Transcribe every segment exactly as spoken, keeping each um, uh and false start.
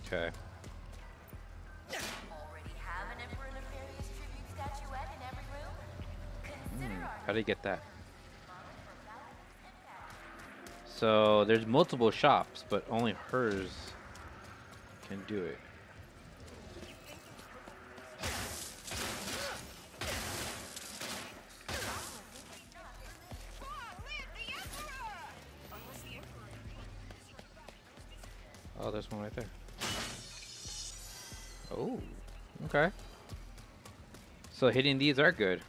Okay. Already have an Emperor Nefarious tribute statuette in every room? Consider Hmm. our How do you get that? model for values and fashion. So there's multiple shops, but only hers can do it. Oh, there's one right there. Oh, okay. So hitting these are good.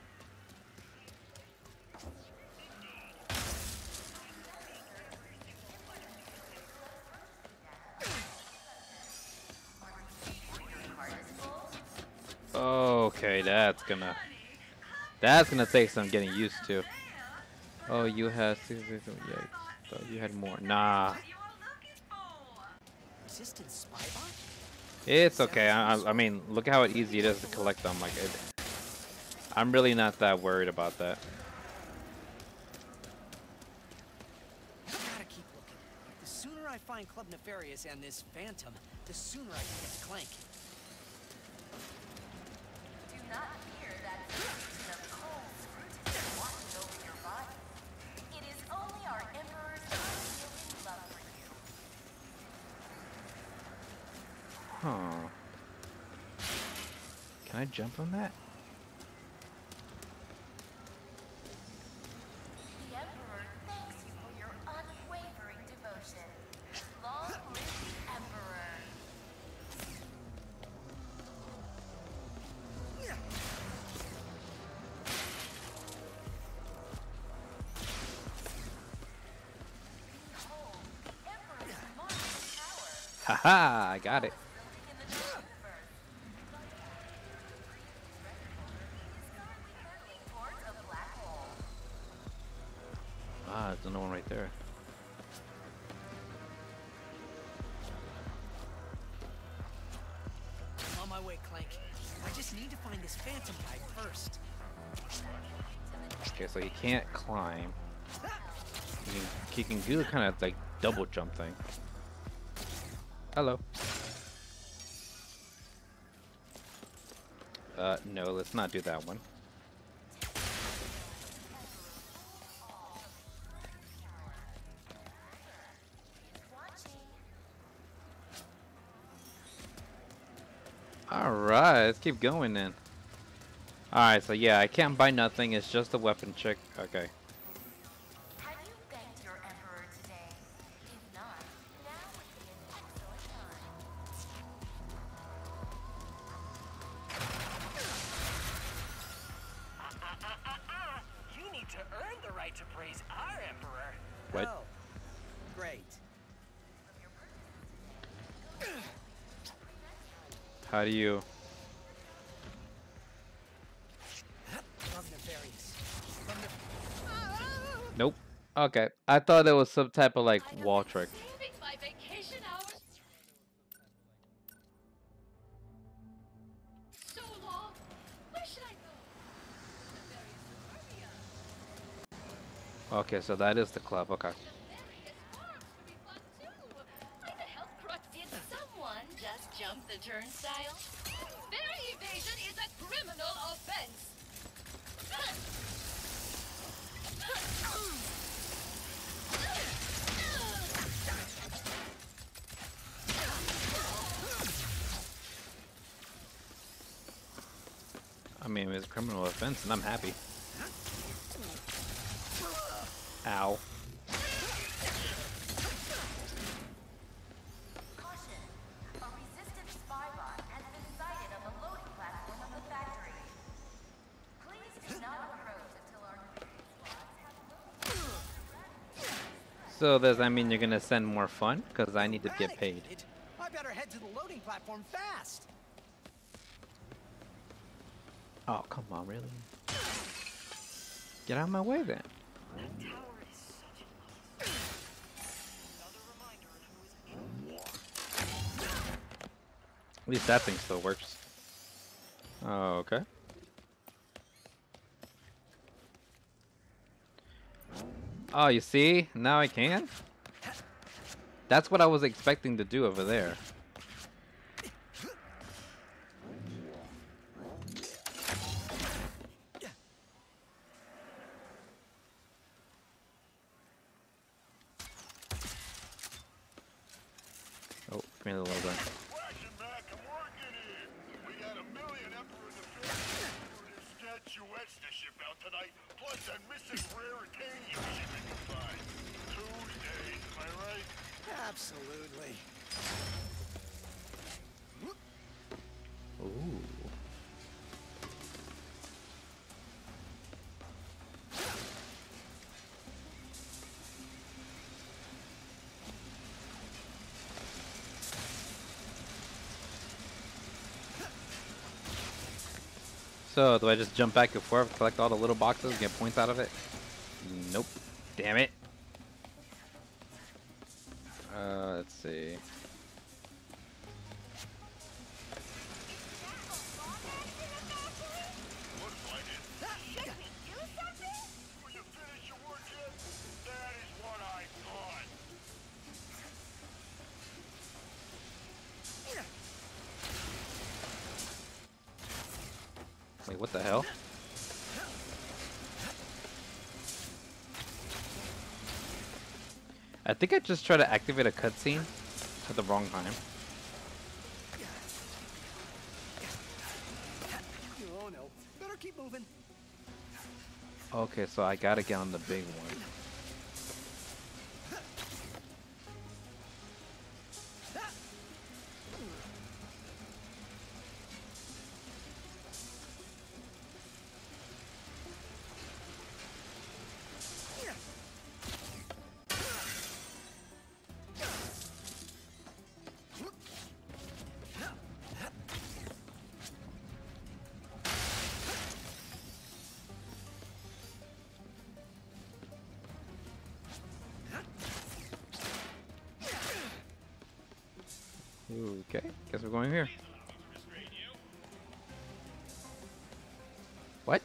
Okay, that's gonna that's gonna take some getting used to. Oh, you had six, six, six, yikes. Thought you had more. Nah, Resistant spy bot? it's okay. I, I I mean, look how easy it is to collect them. Like, it, I'm really not that worried about that. Gotta keep looking. The sooner I find Club Nefarious and this Phantom, the sooner I can get Clank. Do not fear that sensation of cold scrutiny watching over your body. It is only our Emperor's unyielding love for you. Huh. Can I jump on that? The Emperor thanks you for your unwavering devotion. Long live the Emperor. Behold, Emperor's marvelous power. Haha, I got it. In the new universe. Is currently hurtling towards a black hole. Ah, there's another one right there. I'm on my way, Clank. I just need to find this Phantom guy first. Okay, so you can't climb. You can, you can do kind of like double jump thing. Hello. Uh, no, let's not do that one. Alright, let's keep going then. Alright, so yeah, I can't buy nothing, it's just a weapon check. Okay. Have you thanked your Emperor today? If not, now would be an excellent time. Uh, uh, uh, uh. You need to earn the right to praise our Emperor. What? Oh, great. How do you... Club Nefarious. Club Nef- Nope. Okay. I thought it was some type of like wall trick. Saving my vacation hours so long. Where should I go? The very suburbia. Okay, so that is the club. Okay. The various farms would be fun too. Why the hell crook did someone just jump the turnstile? Ferry evasion is a criminal offense. I mean, it's a criminal offense, and I'm happy. Ow. Caution! A resistant spy bot has been sighted on the loading platform of the factory. Please do not approach until our So does that mean you're gonna send more fun? Because I need to get paid. Eradicated? I better head to the loading platform fast. Oh, come on, really? Get out of my way then. That tower is such a Another reminder of who is At least that thing still works. Oh, okay. Oh, you see? Now I can? That's what I was expecting to do over there. Give me the little gun. Question, Mac, I'm working it. We got a million Emperor defense. Instead, you etched the ship out tonight, plus that missing rare Arcanium shipment you find. Two days, am I right? Absolutely. Ooh. So, do I just jump back and forth, collect all the little boxes, get points out of it? Nope. Damn it. Uh, let's see. Looks like it. Should we do something? Will you finish your work yet? That is what I thought. Wait, what the hell? I think I just tried to activate a cutscene at the wrong time. Oh no. Better keep moving. Okay, so I gotta get on the big one. Okay, guess we're going here. What?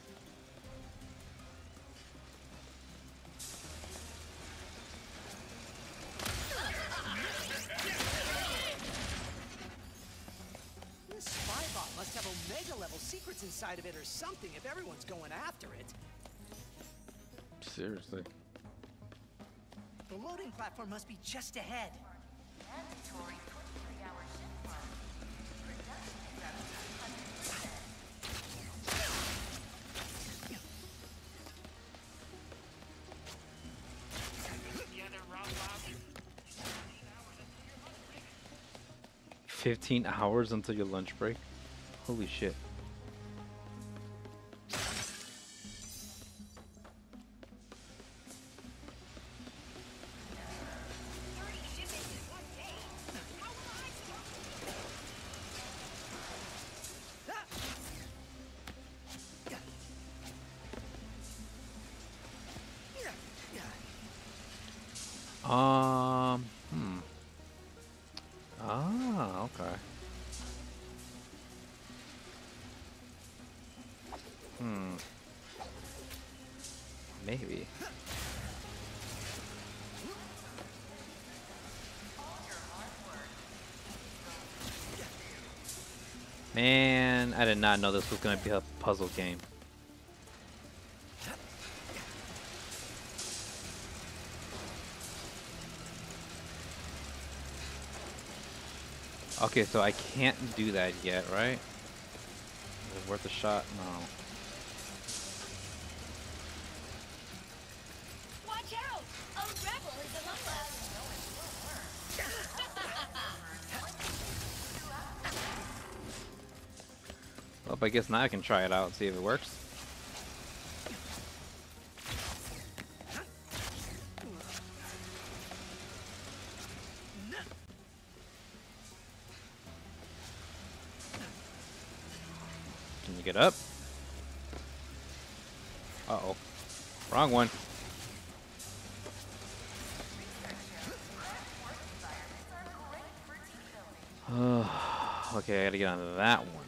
This spy bot must have Omega level secrets inside of it or something if everyone's going after it. Seriously. The loading platform must be just ahead. Mandatory twenty-three hour shift work. Production is up to one hundred percent. fifteen hours until your lunch break? Holy shit. Um, hmm. Ah, okay. Hmm. Maybe. Man, I did not know this was going to be a puzzle game. Okay, so I can't do that yet, right? Is it worth a shot? No. Watch out! A rebel is among us! Well, I guess now I can try it out and see if it works. Can you get up? Uh-oh. Wrong one. Okay, I gotta get onto that one.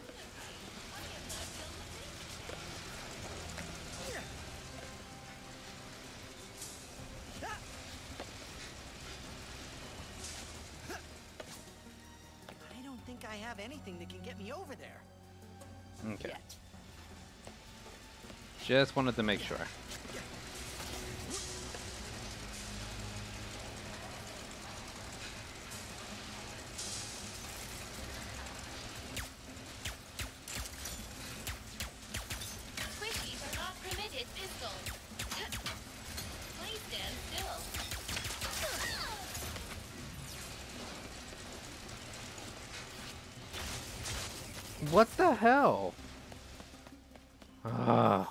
I don't think I have anything that can get me over there. Okay. Yet. Just wanted to make sure. What the hell? Ah.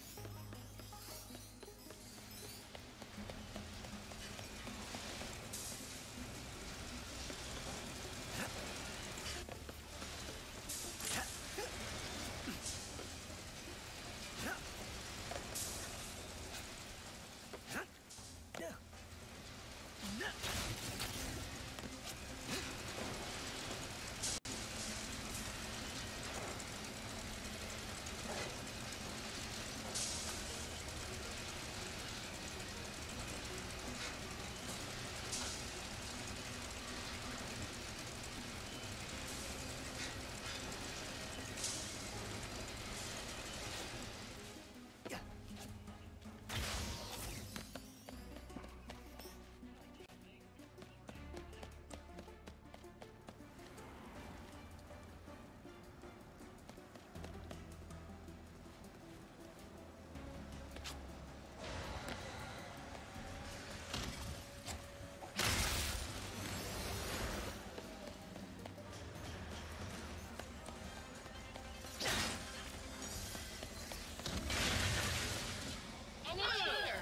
An intruder.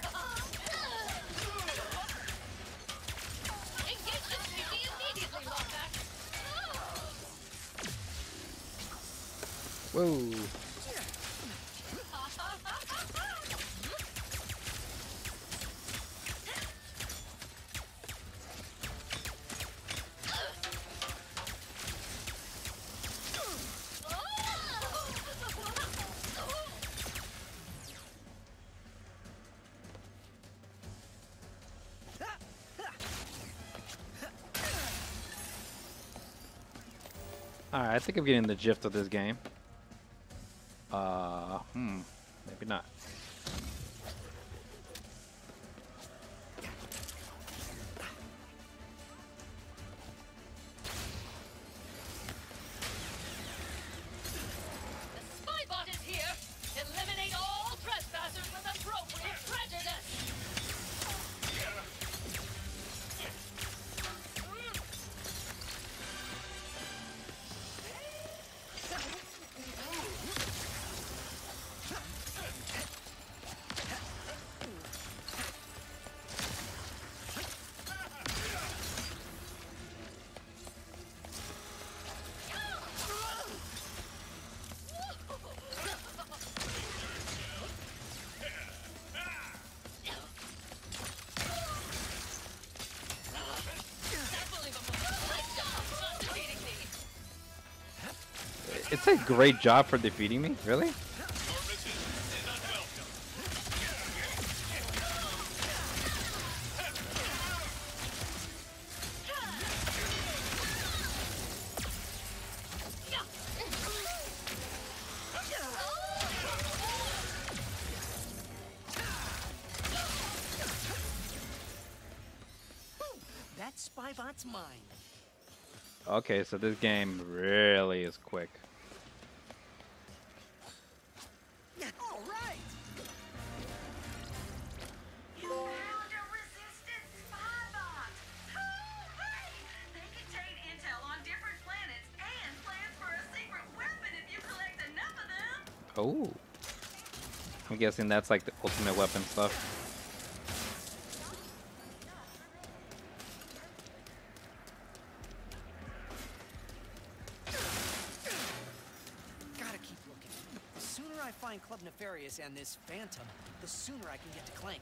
Engage the safety immediately, Lockhart. Whoa. Alright, I think I'm getting the gist of this game. Uh, hmm, maybe not. The spybot is here. Eliminate all trespassers with appropriate prejudice. It's a great job for defeating me, really? That spybot's mine. Okay, so this game really is quick. All right. You found a resistant spybot! Hooray! They contain intel on different planets and plans for a secret weapon if you collect enough of them! Oh. I'm guessing that's like the ultimate weapon stuff. Gotta keep looking. The sooner I find Club Nefarious and this Phantom, the sooner I can get to Clank.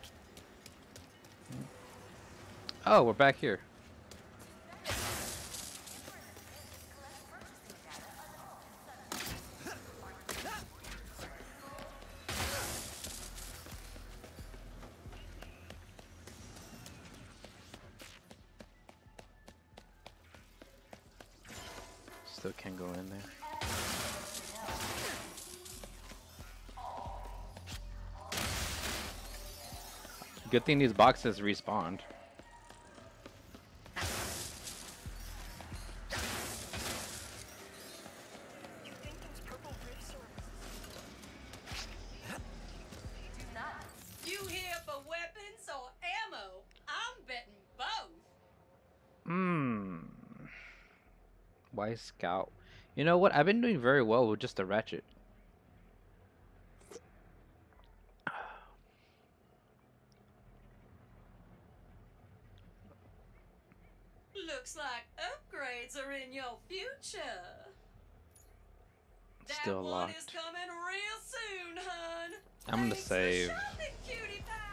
Oh, we're back here. Still can't go in there. Good thing these boxes respawned. You think those purple rifts are... You here for weapons or ammo? I'm betting both. Hmm. Why scout? You know what? I've been doing very well with just the ratchet. Looks like upgrades are in your future. That Still one is locked. coming real soon, hun. I'm gonna Thanks save. for shopping, cutie pie.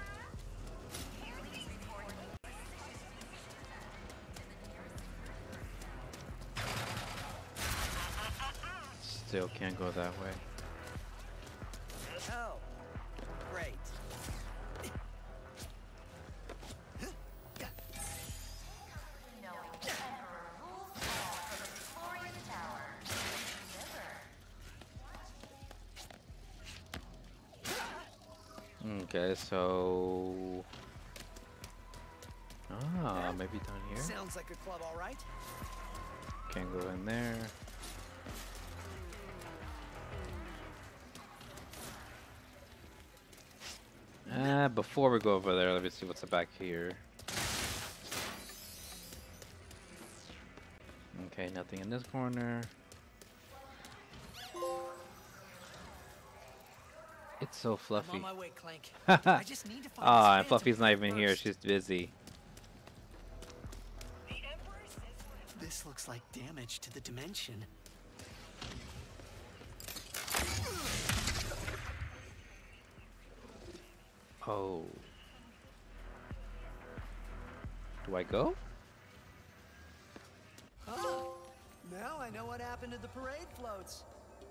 Still can't go that way. Oh, great. Okay, so ah, maybe down here. Sounds like a club, all right. Can't go in there. Uh, before we go over there, let me see what's back here. Okay, nothing in this corner. It's so I'm fluffy. on my way, Clank. I just need to find Ah, this and phantom Fluffy's not thing even here. first. She's busy. This looks like damage to the dimension. Oh. Do I go? Oh, now I know what happened to the parade floats.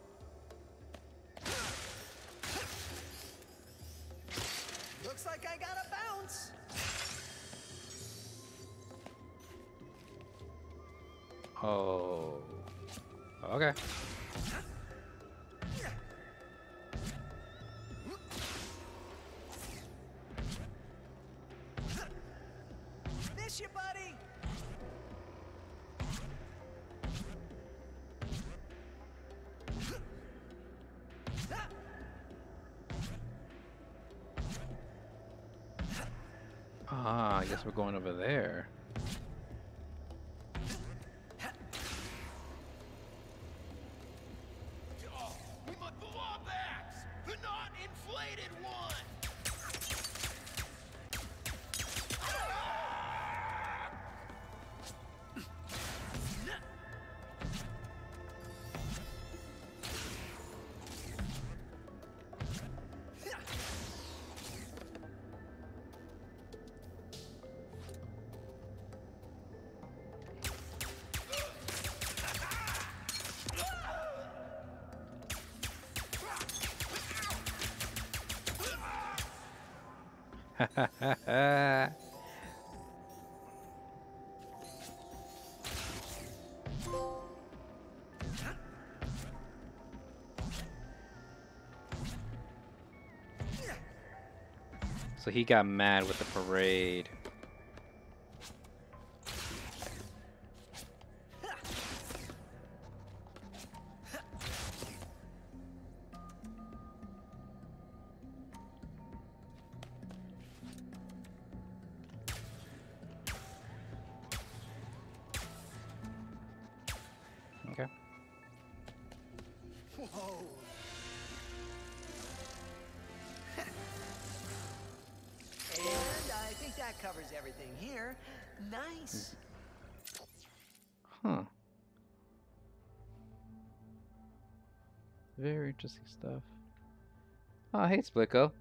Looks like I got a bounce. Oh. Okay. Miss you, buddy. Ah, I guess we're going over there. We want the Lobats! The not inflated one! So he got mad with the parade. Okay. Whoa. And I think that covers everything here. Nice. Huh. Very interesting stuff. Oh, hey, Splicko.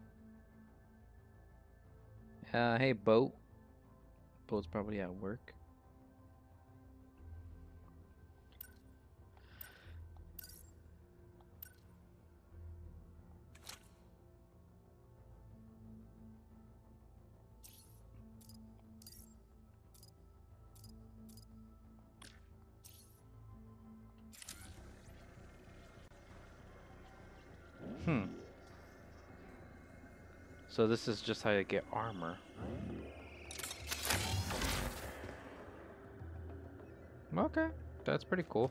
Uh, hey, Boat. Boat's probably at work. Hmm. So this is just how you get armor. Okay, that's pretty cool.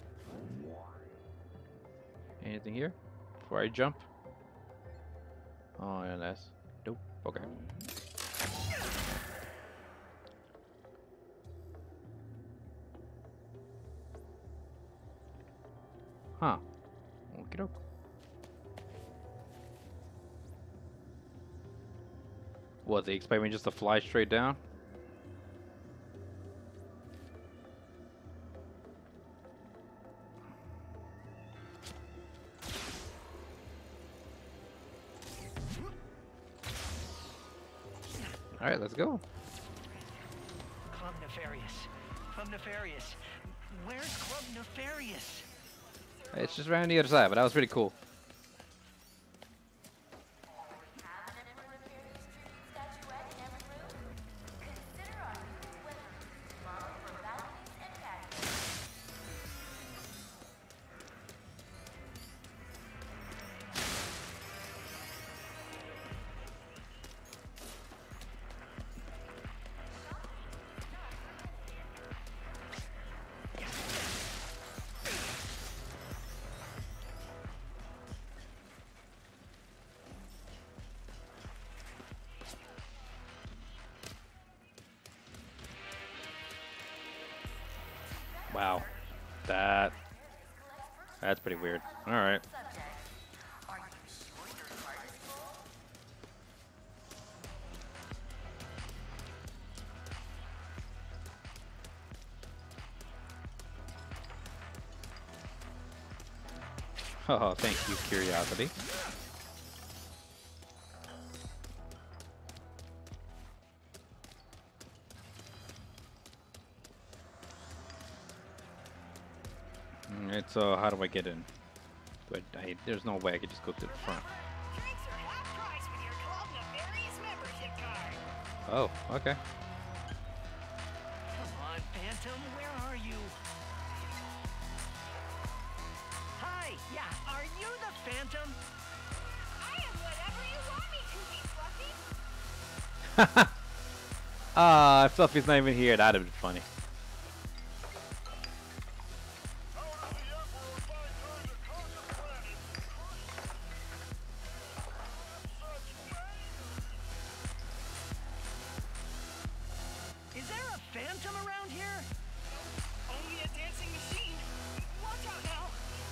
Anything here before I jump? Oh, yeah, that's dope. Okay. Huh. Okie doke. What, they expect me just to fly straight down? Alright, let's go. Club Nefarious. Club Nefarious. Where's Club Nefarious? It's just right on the other side, but that was pretty cool. Wow. That... That's pretty weird. Alright. Oh, thank you, curiosity. Alright, so how do I get in? Do I, I, there's no way I could just go to the front. Drinks are half price with your Club Nefarious membership card. Oh, okay. Come on, Phantom, where are you? Hi, yeah, are you the Phantom? I am whatever you want me to be, Fluffy. Ah, Fluffy's not even here. That'd have been funny. Is there a Phantom around here? Only a dancing machine. Watch out now.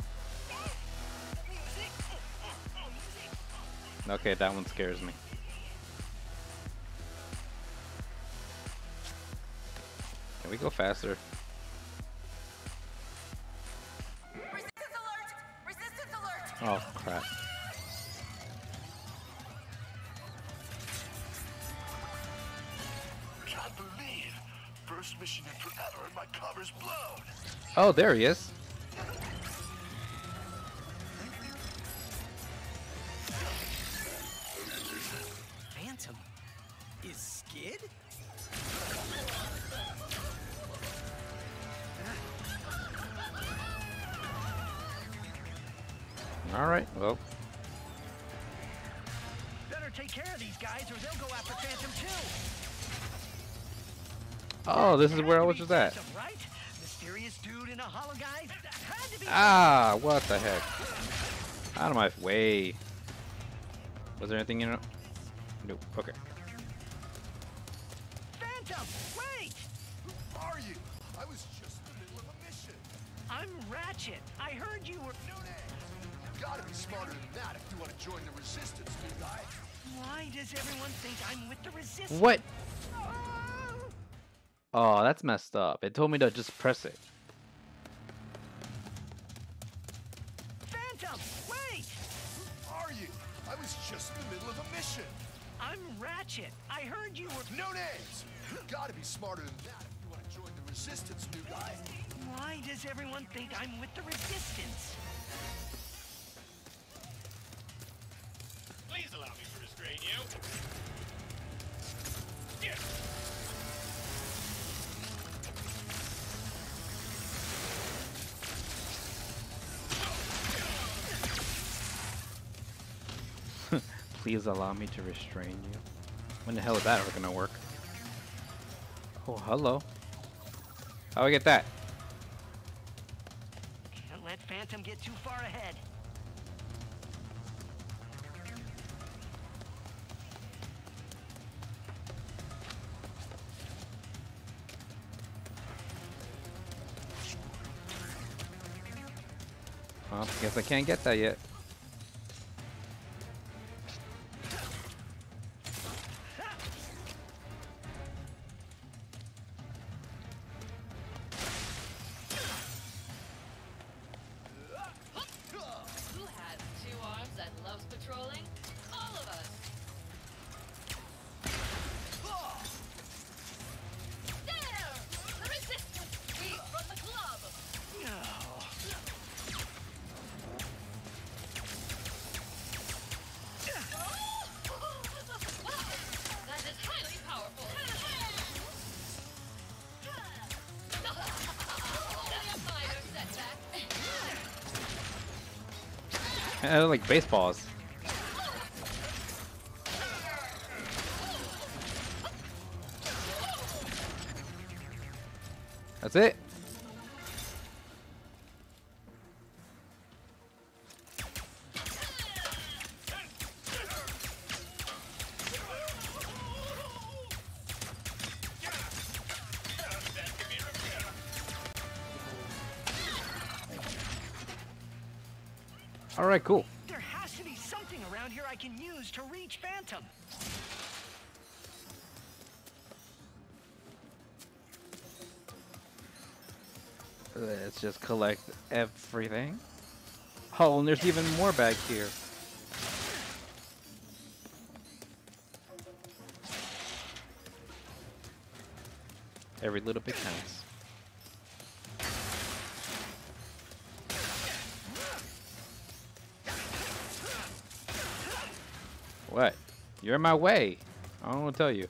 Music. Oh, music. Okay, that one scares me. Can we go faster? Resistance alert! Resistance alert! Oh, crap. Can't believe. First mission in forever and my cover's blown. Oh, there he is. Phantom? Is Skid? Alright, well. Better take care of these guys or they'll go after Phantom too. Oh, this is where I was just at. Phantom, right? Mysterious dude in a hollow guy? Had to be. Ah, what the heck? Out of my way. Was there anything in it? Nope. Okay. Phantom, wait! Who are you? I was just in the middle of a mission. I'm Ratchet. I heard you were. No names. You gotta be smarter than that if you want to join the resistance, new guy. Why does everyone think I'm with the resistance? What? Oh! Oh, that's messed up. It told me to just press it. Phantom, wait! Who are you? I was just in the middle of a mission. I'm Ratchet. I heard you were. No names. You gotta be smarter than that if you want to join the resistance, new guy. Why does everyone think I'm with the resistance? Please allow me to restrain you. Yeah. Please allow me to restrain you. When the hell is that ever gonna work? Oh, hello. How do I get that? Can't let Phantom get too far ahead. Well, guess I can't get that yet. Who has two arms and loves patrolling? All of us. There! The resistance! We from the club! Wow! That is highly powerful! Only a minor setback. They're like baseballs. That's it. All right, cool. There has to be something around here I can use to reach Phantom. Let's just collect everything. Oh, and there's even more back here. Every little bit counts. What? You're in my way. I don't want to tell you.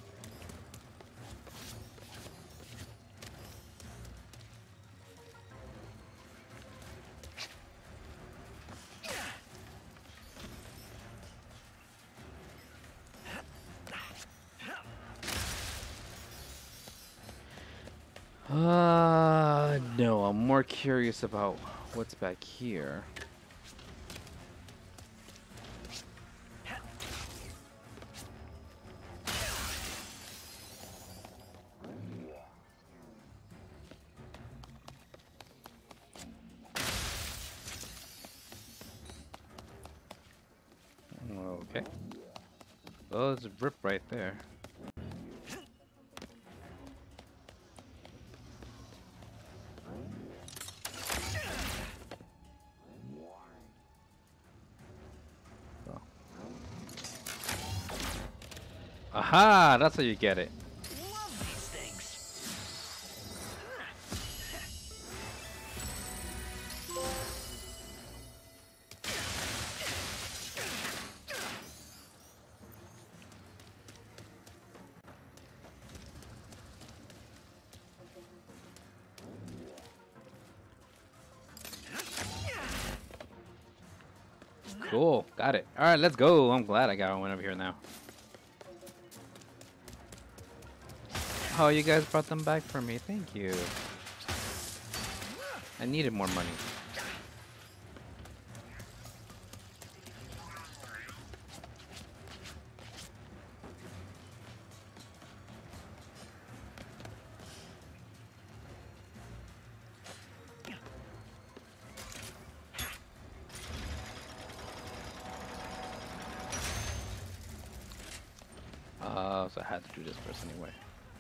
Uh, no, I'm more curious about what's back here. Okay. Oh, there's a rip right there. Oh. Aha! That's how you get it. Love these things. Cool. Got it. All right, let's go. I'm glad I got one over here now. Oh, you guys brought them back for me. Thank you. I needed more money. Uh, so I had to do this first anyway.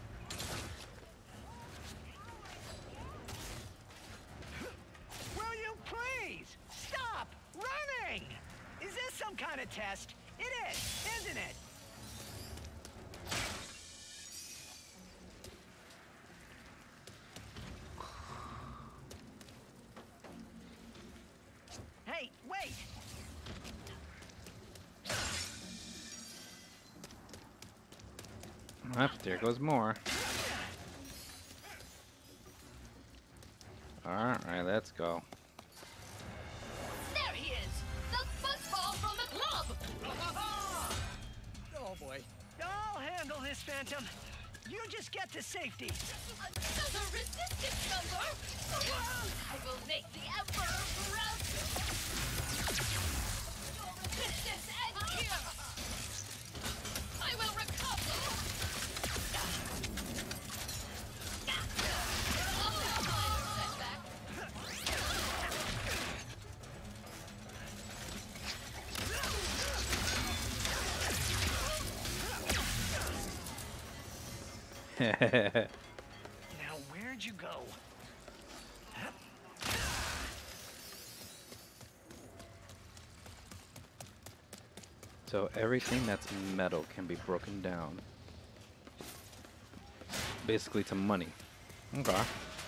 Will you please stop running? Is this some kind of test? It is, isn't it? Hey, wait! Up there goes more. Alright, let's go. There he is! The buzzball from the club! Oh boy. I'll handle this, Phantom. You just get to safety. Another resistance number! I will make the Emperor proud! Your resistance ends here! I will recover! Now, where'd you go? So everything that's metal can be broken down. Basically to money. Okay.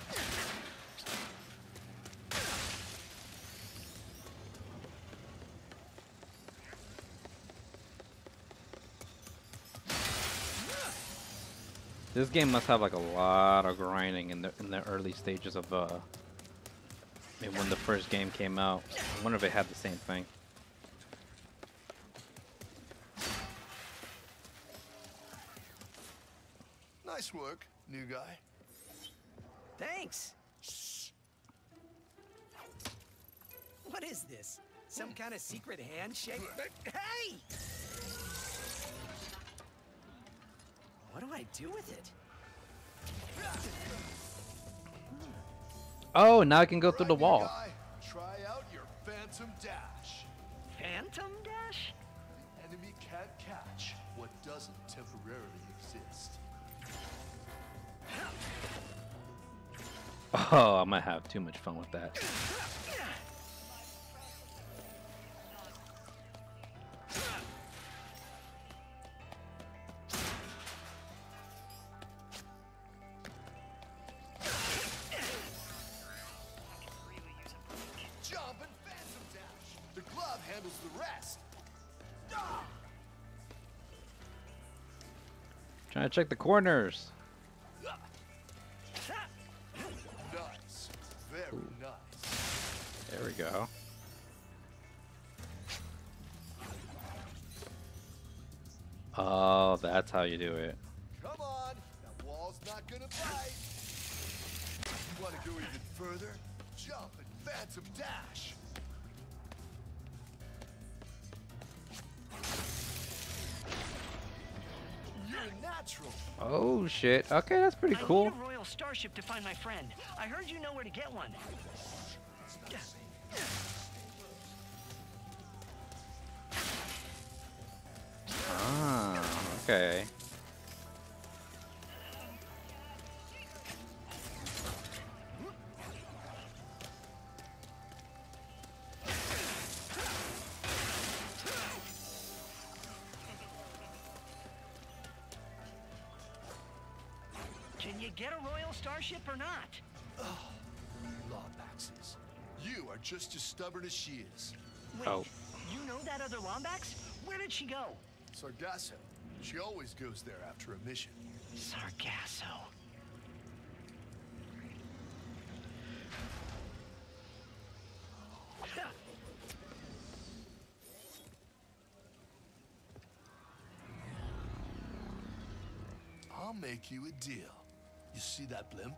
This game must have like a lot of grinding in the in the early stages of uh I mean, when the first game came out. I wonder if it had the same thing. Nice work, new guy. Thanks. What is this? Some kind of secret handshake? Hey! What do I do with it? Oh, now I can go through the Alright, new wall. guy, try out your Phantom Dash. Phantom Dash? The enemy can't catch what doesn't temporarily exist. Oh, I might have too much fun with that. Jump and Phantom Dash. The glove handles the rest. Trying to check the corners. Nice. Very nice. There we go. Oh, that's how you do it. Come on, that wall's not gonna bite. You want to go even further? Jump and Phantom Dash. You're a natural. Oh shit. Okay, that's pretty I cool. need a royal starship to find my friend. I heard you know where to get one. Ah, okay. Can you get a royal starship or not? Lawbaxes. You are just as stubborn as she is. Wait, Oh. you know that other Lombax? Where did she go? Sargasso. She always goes there after a mission. Sargasso. I'll make you a deal. You see that blimp?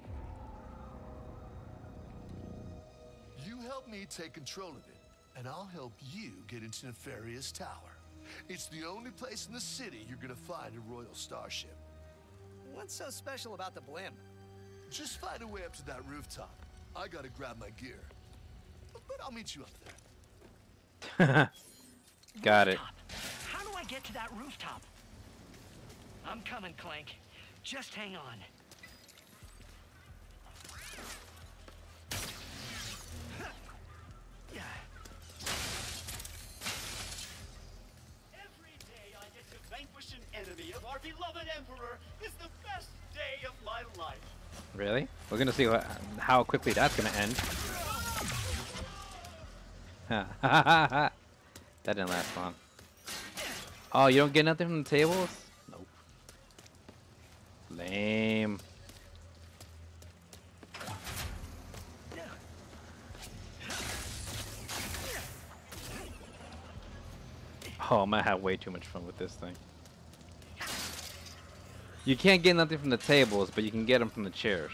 You help me take control of it, and I'll help you get into Nefarious Tower. It's the only place in the city you're gonna find a royal starship. What's so special about the blimp? Just find a way up to that rooftop. I gotta grab my gear. But I'll meet you up there. Got it. Rooftop. How do I get to that rooftop? I'm coming, Clank. Just hang on. Every day I get to vanquish an enemy of our beloved Emperor is the best day of my life. Really? We're gonna see what, how quickly that's gonna end. That didn't last long. Oh, you don't get nothing from the tables? Nope. Lame. Oh, I might have way too much fun with this thing. You can't get nothing from the tables, but you can get them from the chairs.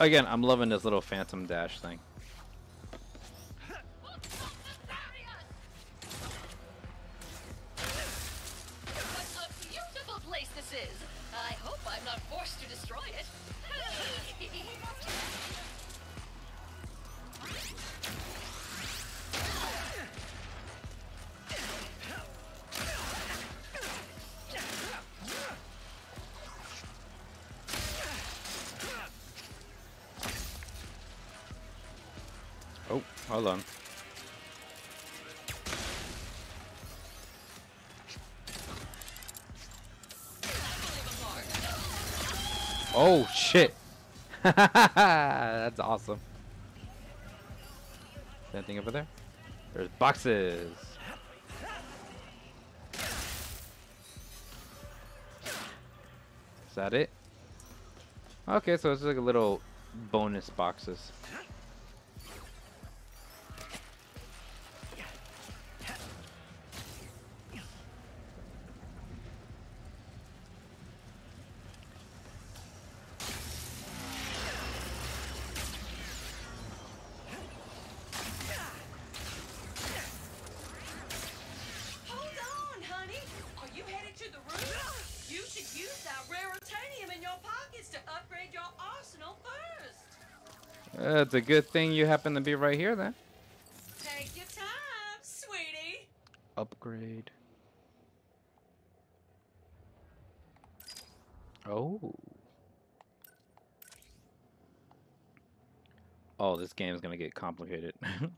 Again, I'm loving this little phantom dash thing. What a beautiful place this is. I hope I'm not forced to destroy it. Oh, hold on. Oh shit! That's awesome. Is anything over there? There's boxes. Is that it? Okay, so it's like a little bonus boxes. Hold on, honey. Are you headed to the room? You should use that raritanium in your pockets to upgrade your arsenal first. Uh, it's a good thing you happen to be right here then. Take your time, sweetie. Upgrade. Oh. Oh, this game is gonna get complicated.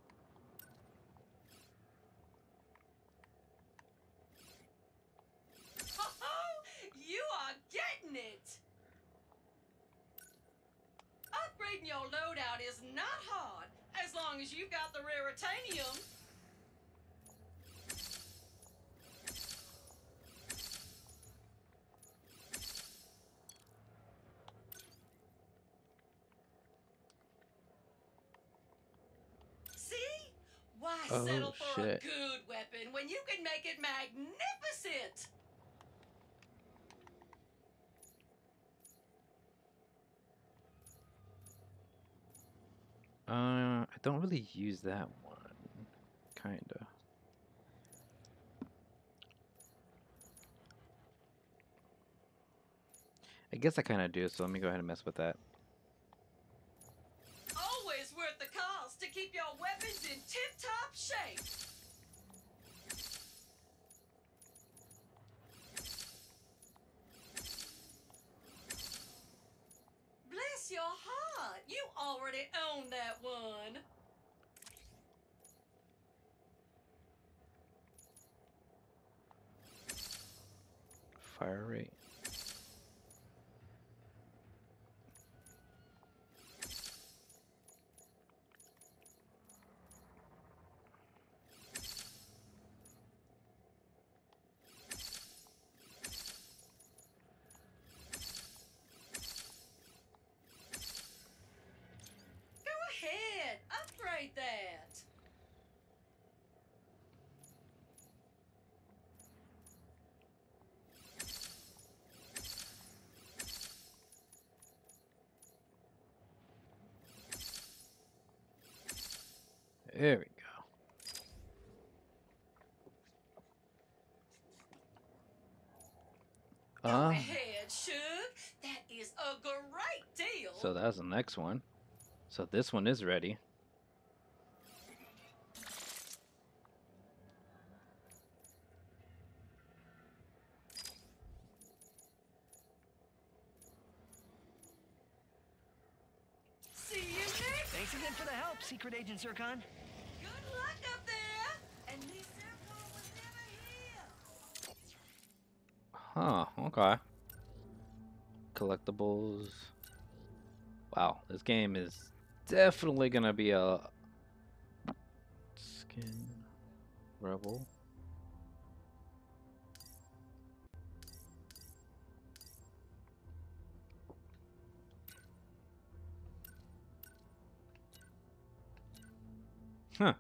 You are getting it. Upgrading your loadout is not hard, as long as you've got the raritanium. See? Why Oh, settle for shit. a good weapon when you can make it magnificent? Uh, I don't really use that one. Kinda. I guess I kinda do, so let me go ahead and mess with that. Always worth the cost to keep your weapons in tip-top shape. Bless your heart. You already own that one. Fire rate. Go ahead. Upgrade that. There we go. Go Uh, ahead, Shug. That is a great deal. so that's the next one. So this one is ready. See you next. Thanks again for the help, Secret Agent Zircon. Good luck up there. And Miss Zircon was never here. Huh, okay. Collectibles. Wow, this game is definitely gonna be a skin rebel. Huh.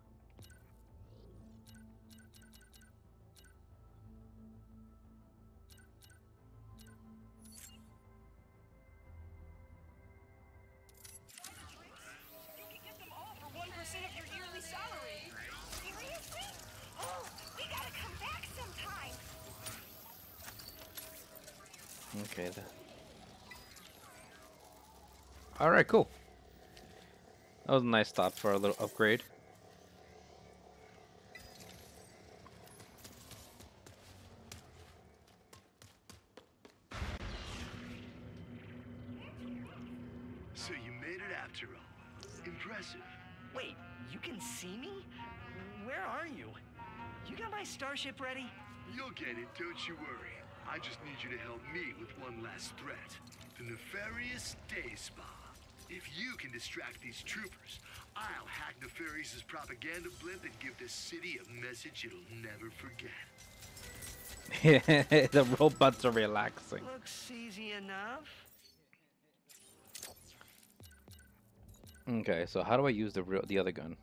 Okay. Then. All right. Cool. That was a nice stop for a little upgrade. So you made it after all. Impressive. Wait, you can see me? Where are you? You got my starship ready? You'll get it, don't you worry. I just need you to help me with one last threat. The nefarious day spa. If you can distract these troopers, I'll hack Nefarious' propaganda blimp and give this city a message it'll never forget. The robots are relaxing. Looks easy enough. Okay, so how do I use the real, the other gun?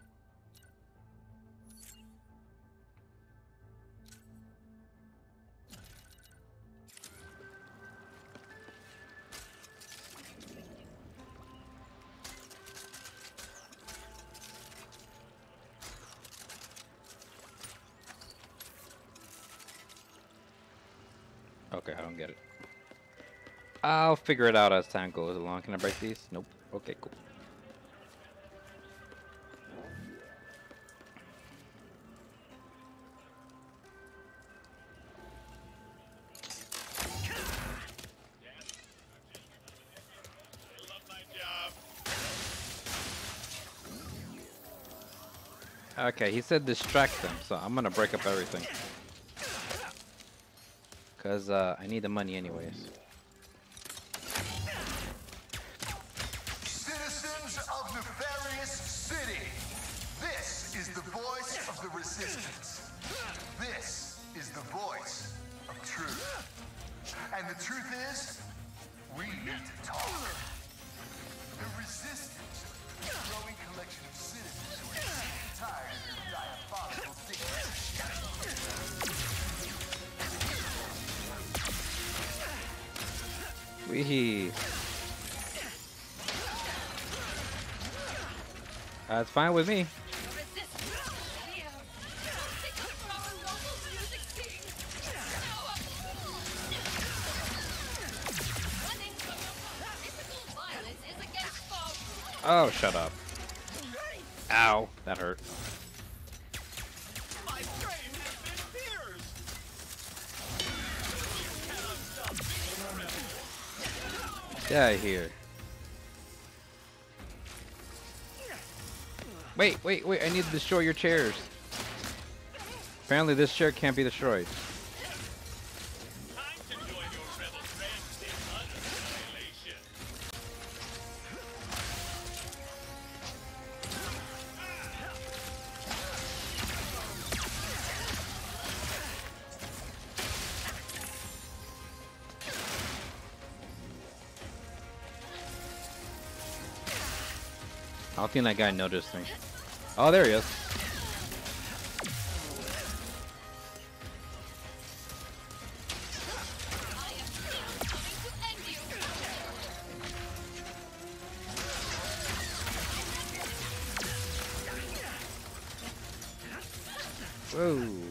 Okay, I don't get it. I'll figure it out as time goes along. Can I break these? Nope. Okay, cool. Okay, he said distract them, so I'm gonna break up everything. Cause uh, I need the money anyways. Citizens of Nefarious City, this is the voice of the resistance. This is the voice of truth. And the truth is, we need to talk. The resistance, a growing collection of citizens who are sick and tired of their diabolical dictatorship. Wee. That's fine with me. Oh, shut up. Ow, that hurt. My brain has been pierced. Get out of here. Wait, wait, wait, I need to destroy your chairs. Apparently this chair can't be destroyed. Time to join your rebel friends in annihilation. I don't think that guy noticed me. Oh, there he is. Whoa.